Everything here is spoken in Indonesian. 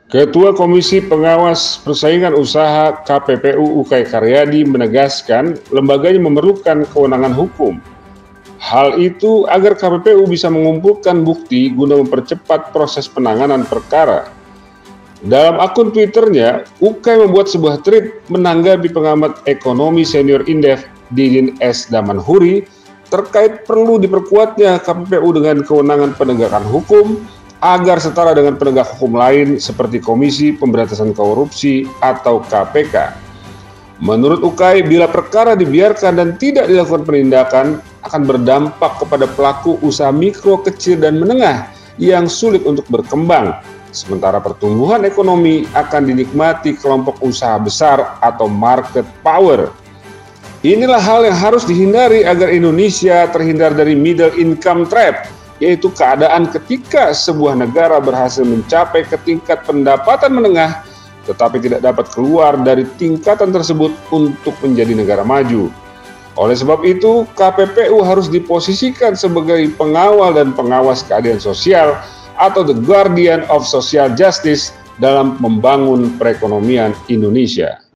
Ketua Komisi Pengawas Persaingan Usaha KPPU Ukay Karyadi menegaskan lembaganya memerlukan kewenangan hukum. Hal itu agar KPPU bisa mengumpulkan bukti guna mempercepat proses penanganan perkara. Dalam akun Twitternya, Ukay membuat sebuah tweet menanggapi pengamat ekonomi senior Indef Didin S. Damanhuri terkait perlu diperkuatnya KPPU dengan kewenangan penegakan hukum agar setara dengan penegak hukum lain seperti Komisi Pemberantasan Korupsi atau KPK. Menurut Ukay, bila perkara dibiarkan dan tidak dilakukan penindakan, akan berdampak kepada pelaku usaha mikro, kecil, dan menengah yang sulit untuk berkembang, sementara pertumbuhan ekonomi akan dinikmati kelompok usaha besar atau market power. Inilah hal yang harus dihindari agar Indonesia terhindar dari middle income trap, yaitu keadaan ketika sebuah negara berhasil mencapai ke tingkat pendapatan menengah tetapi tidak dapat keluar dari tingkatan tersebut untuk menjadi negara maju. Oleh sebab itu, KPPU harus diposisikan sebagai pengawal dan pengawas keadilan sosial atau the guardian of social justice dalam membangun perekonomian Indonesia.